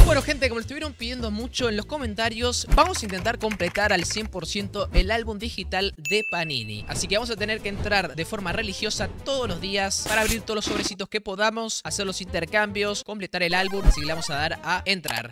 Bueno, gente, como lo estuvieron pidiendo mucho en los comentarios, vamos a intentar completar al 100% el álbum digital de Panini. Así que vamos a tener que entrar de forma religiosa todos los días para abrir todos los sobrecitos que podamos, hacer los intercambios, completar el álbum. Así que le vamos a dar a entrar.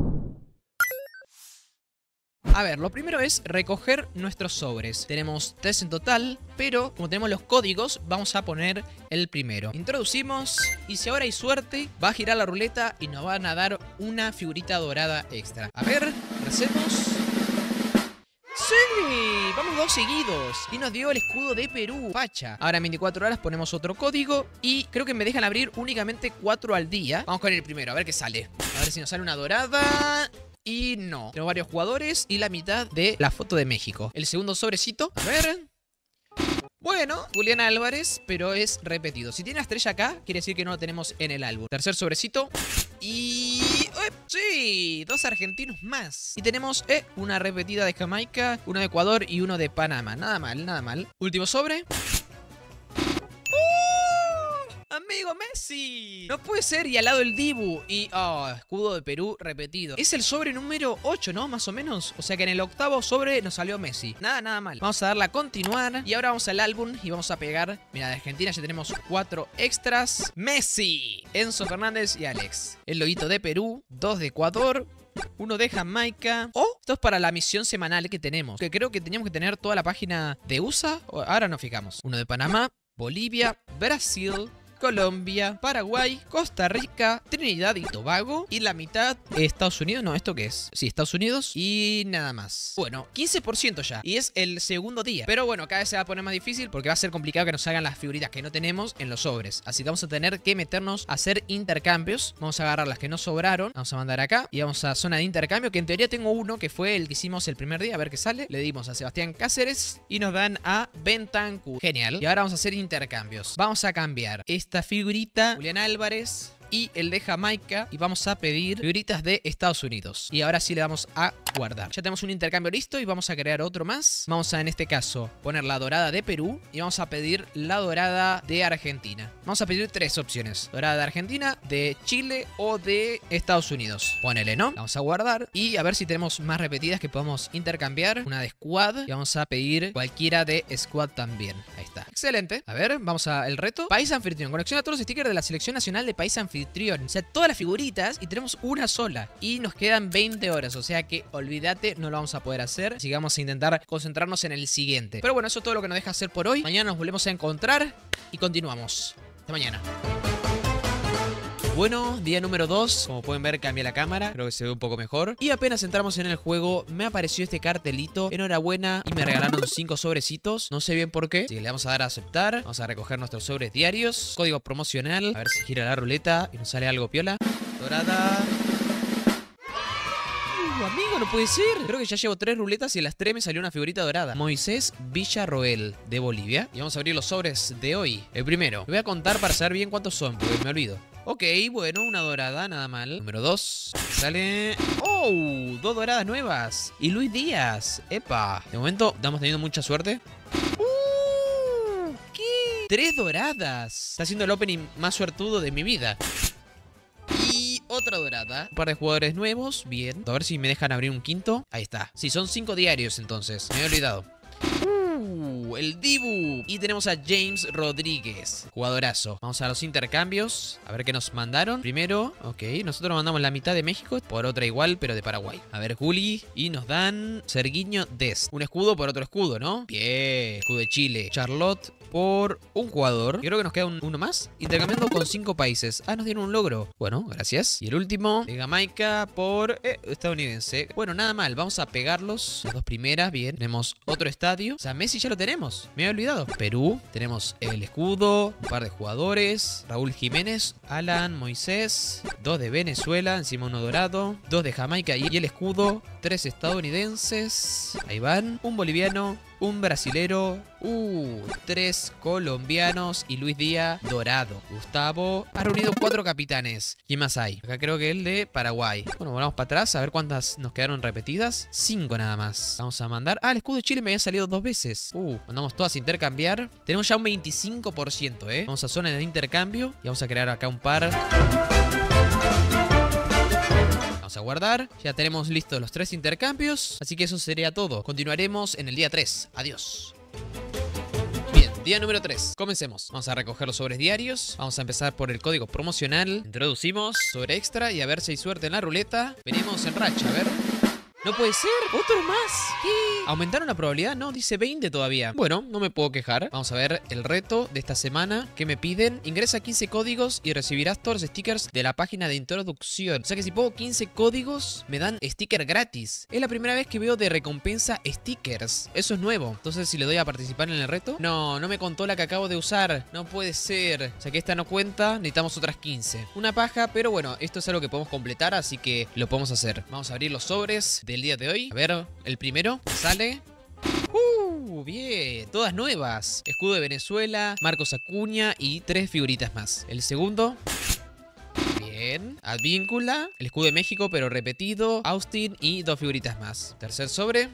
A ver, lo primero es recoger nuestros sobres. Tenemos 3 en total, pero como tenemos los códigos, vamos a poner el primero. Introducimos y si ahora hay suerte, va a girar la ruleta y nos van a dar una figurita dorada extra. A ver, hacemos... ¡Sí! Vamos 2 seguidos. Y nos dio el escudo de Perú. Facha. Ahora en 24 horas ponemos otro código. Y creo que me dejan abrir únicamente 4 al día. Vamos con el primero, a ver qué sale. A ver si nos sale una dorada... Y no. Tenemos varios jugadores y la mitad de la foto de México. El segundo sobrecito. A ver. Bueno, Julián Álvarez, pero es repetido. Si tiene la estrella acá, quiere decir que no lo tenemos en el álbum. Tercer sobrecito. Y... ¡sí! 2 argentinos más. Y tenemos una repetida de Jamaica, uno de Ecuador y uno de Panamá. Nada mal, nada mal. Último sobre. ¡Amigo Messi! No puede ser, y al lado el Dibu. Y, escudo de Perú repetido. Es el sobre número 8, ¿no? Más o menos. O sea que en el octavo sobre nos salió Messi. Nada mal. Vamos a darle a continuar. Y ahora vamos al álbum y vamos a pegar. Mira, de Argentina ya tenemos 4 extras. Messi, Enzo Fernández y Alex. El loguito de Perú, 2 de Ecuador, uno de Jamaica. Esto es para la misión semanal que tenemos. Que creo que teníamos que tener toda la página de USA. Ahora nos fijamos. Uno de Panamá, Bolivia, Brasil, Colombia, Paraguay, Costa Rica, Trinidad y Tobago. Y la mitad Estados Unidos. No, ¿esto qué es? Sí, Estados Unidos. Y nada más. Bueno, 15% ya. Y es el segundo día. Pero bueno, cada vez se va a poner más difícil porque va a ser complicado que nos hagan las figuritas que no tenemos en los sobres. Así que vamos a tener que meternos a hacer intercambios. Vamos a agarrar las que nos sobraron. Vamos a mandar acá. Y vamos a zona de intercambio. Que en teoría tengo uno que fue el que hicimos el primer día. A ver qué sale. Le dimos a Sebastián Cáceres. Y nos dan a Bentancur. Genial. Y ahora vamos a hacer intercambios. Vamos a cambiar esta figurita, Julián Álvarez, y el de Jamaica, y vamos a pedir figuritas de Estados Unidos. Y ahora sí le vamos a guardar. Ya tenemos un intercambio listo y vamos a crear otro más. Vamos a, en este caso, poner la dorada de Perú y vamos a pedir la dorada de Argentina. Vamos a pedir 3 opciones: dorada de Argentina, de Chile o de Estados Unidos. Ponele, ¿no? Vamos a guardar y a ver si tenemos más repetidas que podamos intercambiar. Una de Squad y vamos a pedir cualquiera de Squad también. Ahí está. Excelente. A ver, vamos al reto. País anfitrión. Conexión a todos los stickers de la selección nacional de país anfitrión. O sea, todas las figuritas y tenemos una sola. Y nos quedan 20 horas. O sea que olvídate, no lo vamos a poder hacer. Así que vamos a intentar concentrarnos en el siguiente. Pero bueno, eso es todo lo que nos deja hacer por hoy. Mañana nos volvemos a encontrar y continuamos. Hasta mañana. Bueno, día número 2. Como pueden ver, cambié la cámara. Creo que se ve un poco mejor. Y apenas entramos en el juego, me apareció este cartelito. Enhorabuena. Y me regalaron 5 sobrecitos. No sé bien por qué. Así que le vamos a dar a aceptar. Vamos a recoger nuestros sobres diarios. Código promocional. A ver si gira la ruleta y nos sale algo piola. Dorada. Amigo, no puede ser. Creo que ya llevo 3 ruletas y en las 3 me salió una figurita dorada. Moisés Villarroel, de Bolivia. Y vamos a abrir los sobres de hoy. El primero. Me voy a contar para saber bien cuántos son, porque me olvido. Ok, bueno, una dorada, nada mal. Número 2. Sale... ¡Oh! 2 doradas nuevas. Y Luis Díaz. ¡Epa! De momento estamos teniendo mucha suerte. ¿Qué? 3 doradas. Está siendo el opening más suertudo de mi vida. Otra dorada. Un par de jugadores nuevos. Bien. A ver si me dejan abrir un quinto. Ahí está. Sí, son 5 diarios entonces. Me he olvidado. El Dibu. Y tenemos a James Rodríguez. Jugadorazo. Vamos a los intercambios. A ver qué nos mandaron. Primero, ok. Nosotros mandamos la mitad de México por otra igual, pero de Paraguay. A ver, Juli. Y nos dan Serguiño Dest. Un escudo por otro escudo, ¿no? Bien. Escudo de Chile. Charlotte por un jugador. Creo que nos queda uno más. Intercambiando con 5 países. Nos dieron un logro. Bueno, gracias. Y el último de Jamaica por estadounidense. Bueno, nada mal. Vamos a pegarlos. Las 2 primeras. Bien. Tenemos otro estadio. O sea, Messi ya lo tenemos. Me había olvidado. Perú. Tenemos el escudo. Un par de jugadores. Raúl Jiménez. Alan Moisés. 2 de Venezuela. Encima uno dorado. 2 de Jamaica y el escudo. 3 estadounidenses. Ahí van. Un boliviano. Un brasilero, 3 colombianos y Luis Díaz dorado. Gustavo ha reunido 4 capitanes. ¿Quién más hay? Acá creo que el de Paraguay. Bueno, volvamos para atrás a ver cuántas nos quedaron repetidas. 5 nada más. Vamos a mandar... el escudo de Chile me había salido 2 veces. Mandamos todas a intercambiar. Tenemos ya un 25%, Vamos a zona de intercambio y vamos a crear acá un par. Vamos a guardar. Ya tenemos listos los 3 intercambios. Así que eso sería todo. Continuaremos en el día 3. Adiós. Bien, día número 3. Comencemos. Vamos a recoger los sobres diarios. Vamos a empezar por el código promocional. Introducimos sobre extra y a ver si hay suerte en la ruleta. Venimos en racha, a ver. No puede ser, otro más. ¿Qué? ¿Aumentaron la probabilidad? No, dice 20 todavía. Bueno, no me puedo quejar. Vamos a ver el reto de esta semana. ¿Qué me piden? Ingresa 15 códigos y recibirás todos los stickers de la página de introducción. O sea que si pongo 15 códigos, me dan sticker gratis. Es la primera vez que veo de recompensa stickers. Eso es nuevo. Entonces, si le doy a participar en el reto. No, no me contó la que acabo de usar. No puede ser. O sea que esta no cuenta. Necesitamos otras 15. Una paja, pero bueno, esto es algo que podemos completar, así que lo podemos hacer. Vamos a abrir los sobres del día de hoy. A ver, el primero sale. Bien, todas nuevas. Escudo de Venezuela, Marcos Acuña y 3 figuritas más. El segundo. Bien, Advíncula, el escudo de México pero repetido, Austin y 2 figuritas más. Tercer sobre.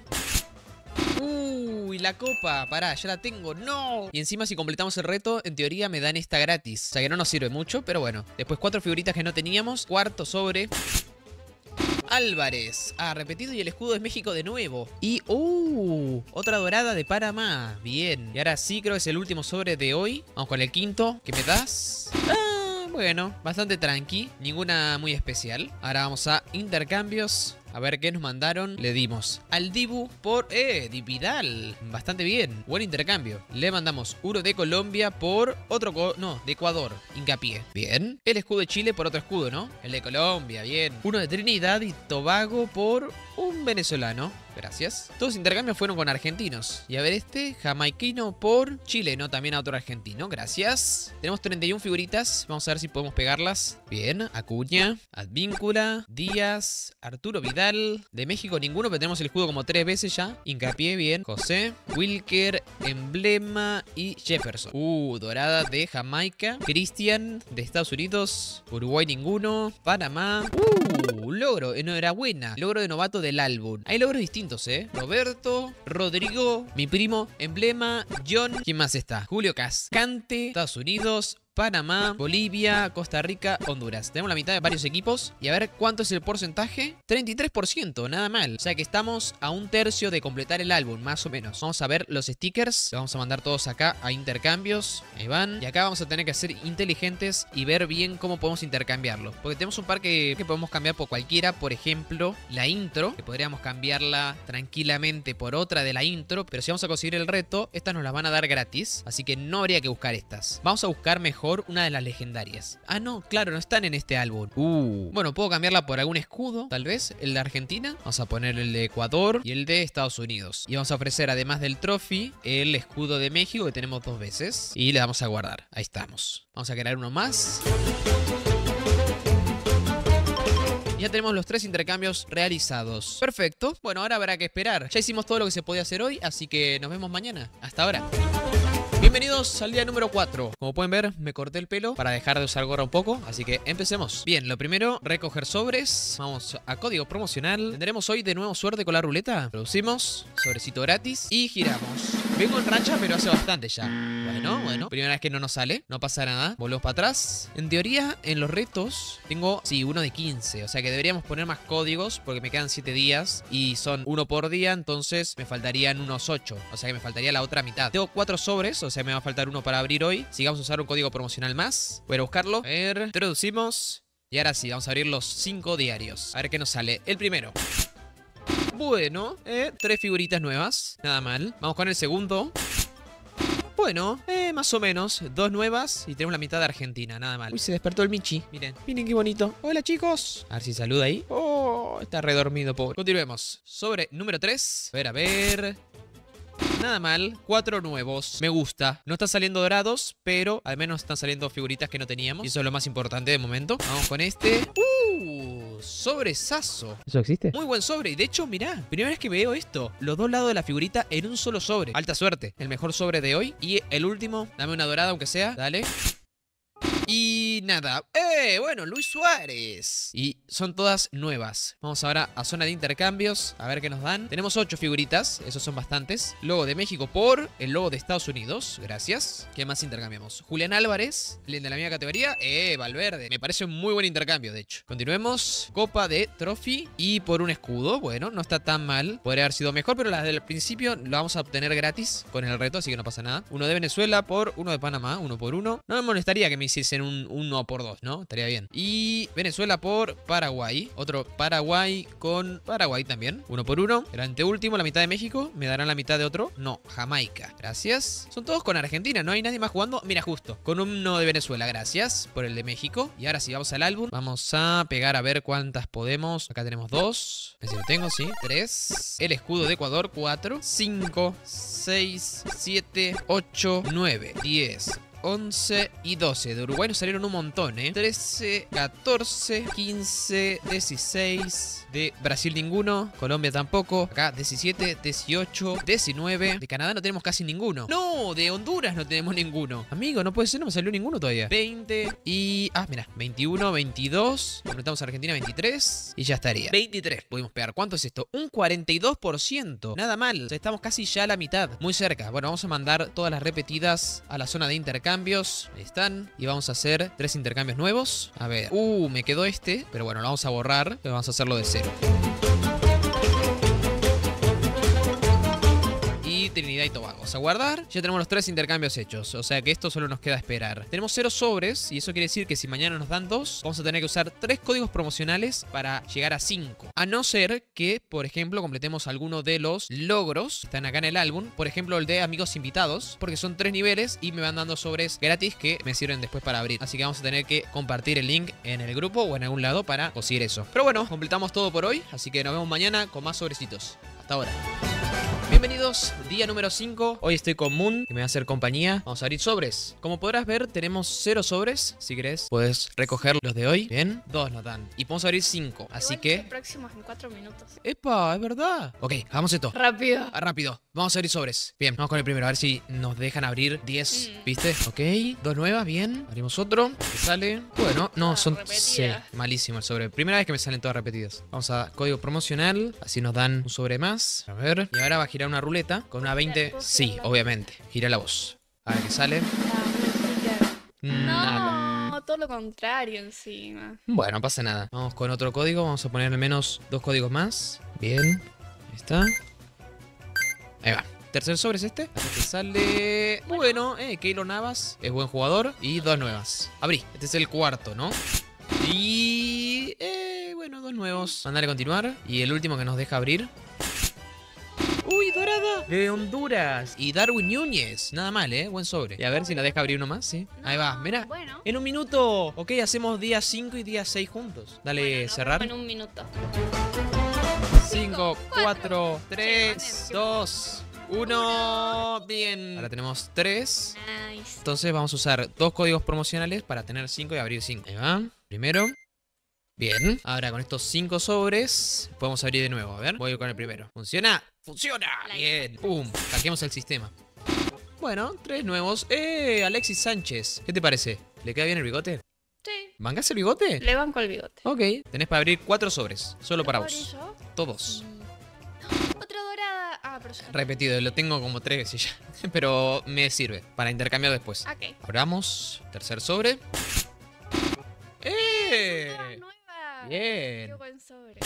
Uy, la copa, pará, ya la tengo, no. Y encima si completamos el reto, en teoría me dan esta gratis. O sea que no nos sirve mucho, pero bueno. Después 4 figuritas que no teníamos. Cuarto sobre. Álvarez. Ah, repetido y el escudo de México de nuevo. Y, otra dorada de Panamá. Bien. Y ahora sí creo que es el último sobre de hoy. Vamos con el quinto. ¿Qué me das? Bueno, bastante tranqui. Ninguna muy especial. Ahora vamos a intercambios. A ver qué nos mandaron. Le dimos al Dibu por... Di Vidal. Bastante bien. Buen intercambio. Le mandamos uno de Colombia por otro... No, de Ecuador. Hincapié. Bien. El escudo de Chile por otro escudo, ¿no? El de Colombia. Bien. Uno de Trinidad y Tobago por un venezolano. Gracias. Todos los intercambios fueron con argentinos. Y a ver este, jamaiquino por chileno, también a otro argentino. Gracias. Tenemos 31 figuritas. Vamos a ver si podemos pegarlas. Bien. Acuña, Advíncula, Díaz, Arturo Vidal. De México ninguno, pero tenemos el escudo como 3 veces ya. Hincapié, bien. José, Wilker, Emblema y Jefferson. Dorada de Jamaica. Cristian de Estados Unidos. Uruguay ninguno. Panamá. Logro. Enhorabuena. Logro de novato del álbum. Hay logros distintos. Roberto, Rodrigo, mi primo, Emblema, John. ¿Quién más está? Julio Cascante, Estados Unidos, Panamá, Bolivia, Costa Rica, Honduras. Tenemos la mitad de varios equipos. Y a ver cuánto es el porcentaje. 33%, nada mal. O sea que estamos a un tercio de completar el álbum, más o menos. Vamos a ver los stickers. Los vamos a mandar todos acá a intercambios. Ahí van. Y acá vamos a tener que ser inteligentes y ver bien cómo podemos intercambiarlo. Porque tenemos un par que podemos cambiar por cualquiera. Por ejemplo, la intro, que podríamos cambiarla tranquilamente por otra de la intro. Pero si vamos a conseguir el reto, estas nos las van a dar gratis. Así que no habría que buscar estas. Vamos a buscar mejor una de las legendarias. Ah, no, claro, no están en este álbum. Bueno, puedo cambiarla por algún escudo, tal vez. El de Argentina. Vamos a poner el de Ecuador y el de Estados Unidos. Y vamos a ofrecer, además del trophy, el escudo de México, que tenemos 2 veces. Y le damos a guardar. Ahí estamos. Vamos a crear uno más. Ya tenemos los 3 intercambios realizados. Perfecto. Bueno, ahora habrá que esperar. Ya hicimos todo lo que se podía hacer hoy, así que nos vemos mañana. Hasta ahora. Bienvenidos al día número 4. Como pueden ver, me corté el pelo para dejar de usar gorra un poco, así que empecemos. Bien, lo primero, recoger sobres. Vamos a código promocional. Tendremos hoy de nuevo suerte con la ruleta. Producimos, sobrecito gratis y giramos. Vengo en racha, pero hace bastante ya. Bueno, primera vez que no nos sale. No pasa nada, volvemos para atrás. En teoría, en los retos, tengo, sí, uno de 15. O sea que deberíamos poner más códigos porque me quedan 7 días y son uno por día, entonces me faltarían unos 8. O sea que me faltaría la otra mitad. Tengo 4 sobres, o sea me va a faltar uno para abrir hoy. Si vamos a usar un código promocional más, voy a buscarlo. A ver, introducimos. Y ahora sí, vamos a abrir los 5 diarios. A ver qué nos sale. El primero. Bueno, 3 figuritas nuevas. Nada mal. Vamos con el segundo. Bueno, más o menos. 2 nuevas y tenemos la mitad de Argentina, nada mal. Uy, se despertó el Michi. Miren, miren qué bonito. Hola, chicos. A ver si saluda ahí. Oh, está redormido, pobre. Continuemos. Sobre número 3. A ver. Nada mal, 4 nuevos. Me gusta. No están saliendo dorados, pero al menos están saliendo figuritas que no teníamos. Y eso es lo más importante de momento. Vamos con este. Sobresazo. ¿Eso existe? Muy buen sobre. Y de hecho, mirá, primera vez que veo esto. Los 2 lados de la figurita en un solo sobre. Alta suerte. El mejor sobre de hoy. Y el último, dame una dorada aunque sea. Dale. Y nada. Bueno, Luis Suárez. Y son todas nuevas. Vamos ahora a zona de intercambios. A ver qué nos dan. Tenemos 8 figuritas. Esos son bastantes. Logo de México por el logo de Estados Unidos. Gracias. ¿Qué más intercambiamos? Julián Álvarez. El de la misma categoría. Valverde. Me parece un muy buen intercambio, de hecho. Continuemos. Copa de Trophy. Y por un escudo. Bueno, no está tan mal. Podría haber sido mejor, pero las del principio lo vamos a obtener gratis con el reto, así que no pasa nada. Uno de Venezuela por uno de Panamá. 1 por 1. No me molestaría que me hiciesen un 1 por 2, ¿no? Estaría bien. Y Venezuela por Paraguay. Otro Paraguay con Paraguay también. 1 por 1. El anteúltimo, la mitad de México. ¿Me darán la mitad de otro? No, Jamaica. Gracias. Son todos con Argentina, no hay nadie más jugando. Mira, justo. Con uno de Venezuela, gracias por el de México. Y ahora sí, vamos al álbum. Vamos a pegar a ver cuántas podemos. Acá tenemos 2. A ver si lo tengo, sí. 3. El escudo de Ecuador, 4. 5, 6, 7, 8, 9, 10. 11 y 12. De Uruguay nos salieron un montón, 13, 14, 15, 16. De Brasil ninguno. Colombia tampoco. Acá 17, 18, 19. De Canadá no tenemos casi ninguno. No, de Honduras no tenemos ninguno. Amigo, no puede ser, no me salió ninguno todavía. 20 y... mira, 21, 22. Completamos a Argentina, 23. Y ya estaría. 23 pudimos pegar. ¿Cuánto es esto? Un 42%. Nada mal. O sea, estamos casi ya a la mitad. Muy cerca. Bueno, vamos a mandar todas las repetidas a la zona de intercambios. Ahí están. Y vamos a hacer 3 intercambios nuevos. A ver. Me quedó este. Pero bueno, lo vamos a borrar. Vamos a hacerlo de cero. Trinidad y Tobago. Vamos a guardar. Ya tenemos los 3 intercambios hechos. O sea que esto solo nos queda esperar. Tenemos 0 sobres. Y eso quiere decir que si mañana nos dan 2, vamos a tener que usar 3 códigos promocionales para llegar a 5. A no ser que, por ejemplo, completemos alguno de los logros que están acá en el álbum. Por ejemplo, el de amigos invitados. Porque son 3 niveles y me van dando sobres gratis que me sirven después para abrir. Así que vamos a tener que compartir el link en el grupo o en algún lado para conseguir eso. Pero bueno, completamos todo por hoy. Así que nos vemos mañana con más sobrecitos. Hasta ahora. Bienvenidos, día número 5. Hoy estoy con Moon, que me va a hacer compañía. Vamos a abrir sobres. Como podrás ver, tenemos 0 sobres. Si querés, puedes recoger los de hoy. Bien, 2 nos dan. Y podemos abrir 5. Así igual que... los próximos en 4 minutos. ¡Epa! Es verdad. Ok, hagamos esto. Rápido. Rápido. Vamos a abrir sobres. Bien, vamos con el primero. A ver si nos dejan abrir 10. ¿Viste? Ok. 2 nuevas, bien. Abrimos otro. ¿Qué sale? Bueno, no, son... repetidas. Sí, malísimo el sobre. Primera vez que me salen todas repetidas. Vamos a código promocional. Así nos dan un sobre más. A ver. Y ahora va a girar una ruleta con una 20. Sí, obviamente. Gira la voz. A ver qué sale. Nada. No, todo lo contrario encima. Bueno, no pasa nada. Vamos con otro código. Vamos a poner al menos 2 códigos más. Bien. Ahí está. Ahí va. Tercer sobre es este. Así que sale... Bueno, Keylor Navas es buen jugador. Y 2 nuevas. Abrí. Este es el cuarto, ¿no? Y... bueno, 2 nuevos. Mandale a continuar. Y el último que nos deja abrir. ¡Uy, dorada! De Honduras. Y Darwin Núñez. Nada mal, buen sobre. Y a ver si nos deja abrir uno más, ¿sí? Ahí va, mira. Bueno. En un minuto. Ok, hacemos día 5 y día 6 juntos. Dale, Bueno, nos cerrar. vemos en un minuto. 5, 4, 3, 2, 1. Bien. Ahora tenemos 3. Nice. Entonces vamos a usar 2 códigos promocionales para tener 5 y abrir 5. Ahí va. Primero. Bien. Ahora con estos 5 sobres podemos abrir de nuevo. A ver. Voy con el primero. ¿Funciona? ¡Funciona! Bien. ¡Pum! Hackeamos el sistema. Bueno, 3 nuevos. Alexis Sánchez. ¿Qué te parece? ¿Le queda bien el bigote? Sí. ¿Bancás el bigote? Le banco el bigote. Ok. Tenés para abrir 4 sobres. Solo para ¿Puedo vos. abrir yo? Todos. Otra dorada. Pero ya. Repetido, lo tengo como 3 veces ya. Pero me sirve para intercambiar después. Ok. Abramos. Tercer sobre. Otra nueva. Bien. Qué buen sobre.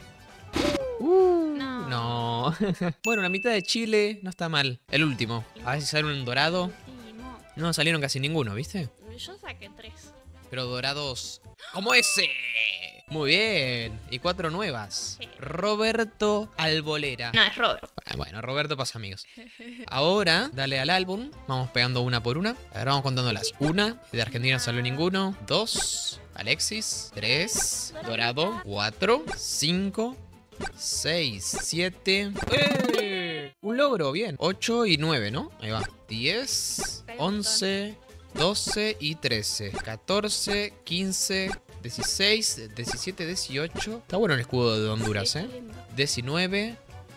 No. Bueno, la mitad de Chile no está mal. El último. A ver si sale un dorado. Último. No salieron casi ninguno, ¿viste? Yo saqué 3. Pero dorados como ese. Muy bien. Y 4 nuevas. Sí. Roberto Albolera. No, es Robert. Bueno, Roberto pasa amigos. Ahora, dale al álbum. Vamos pegando una por una. A ver, vamos contándolas. 1. De Argentina salió ninguno. 2. Alexis. 3. Dorado. 4. 5. 6, 7. Un logro, bien. 8 y 9, ¿no? Ahí va. 10, 11, 12 y 13. 14, 15, 16, 17, 18. Está bueno el escudo de Honduras, Sí, está lindo. 19,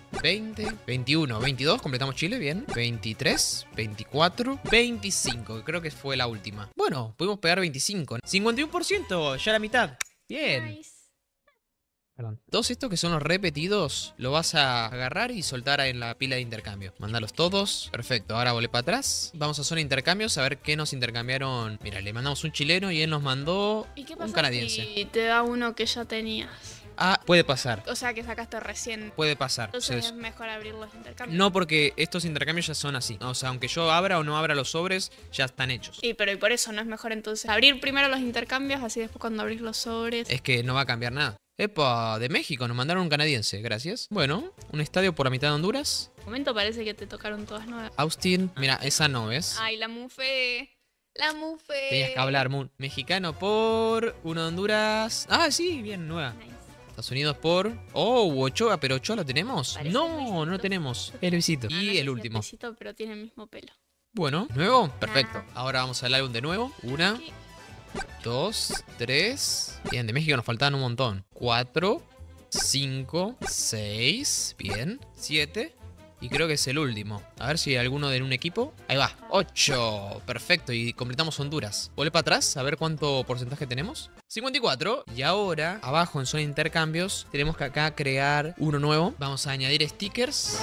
20, 21, 22, completamos Chile, bien. 23, 24, 25, creo que fue la última. Bueno, pudimos pegar 25. 51%, ya la mitad. Bien. Nice. Perdón. Todos estos que son los repetidos, lo vas a agarrar y soltar en la pila de intercambio. Mandalos todos. Perfecto, ahora volé para atrás. Vamos a zona de intercambios a ver qué nos intercambiaron. Mira, le mandamos un chileno y él nos mandó ¿Y qué un pasa canadiense. si te da uno que ya tenías? Ah, puede pasar. O sea, que sacaste recién. Puede pasar. Entonces es mejor abrir los intercambios. No, porque estos intercambios ya son así. O sea, aunque yo abra o no abra los sobres, ya están hechos. Y por eso no es mejor entonces abrir primero los intercambios, así después cuando abrís los sobres. Es que no va a cambiar nada. Epa, de México, nos mandaron un canadiense, gracias. Bueno, un estadio por la mitad de Honduras. De momento parece que te tocaron todas nuevas. Austin, mira, esa no, ¿ves? Ay, la mufe. La mufe. Tenías que hablar, Moon. Mexicano por uno de Honduras. Ah, sí, bien, nueva. Nice. Estados Unidos por... Oh, Ochoa, pero Ochoa lo tenemos. Parece No, Luisito. no lo tenemos. El Luisito. Ah, no Y sé si el es último. Luisito, pero tiene el mismo pelo. Bueno, ¿nuevo? Perfecto. Ah. Ahora vamos al álbum de nuevo. Una, Aquí. 2, 3. Bien, de México nos faltaban un montón. 4, 5, 6. Bien. 7. Y creo que es el último. A ver si hay alguno de un equipo. Ahí va. 8. Perfecto. Y completamos Honduras. Volé para atrás a ver cuánto porcentaje tenemos. 54. Y ahora, abajo en zona de intercambios, tenemos que acá crear uno nuevo. Vamos a añadir stickers.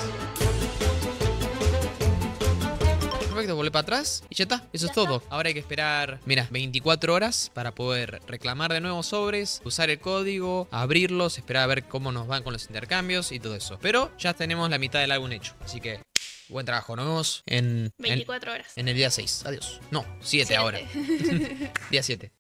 Perfecto, volé para atrás y ya está, eso es todo. Ahora hay que esperar, mira, 24 horas para poder reclamar de nuevo sobres, usar el código, abrirlos, esperar a ver cómo nos van con los intercambios y todo eso. Pero ya tenemos la mitad del álbum hecho, así que buen trabajo. Nos vemos en 24 horas. el día 6. Adiós. No, 7 ahora. Día 7.